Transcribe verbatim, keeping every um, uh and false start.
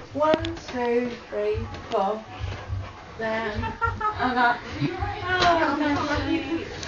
One, two, three, four. Then. And up. Oh,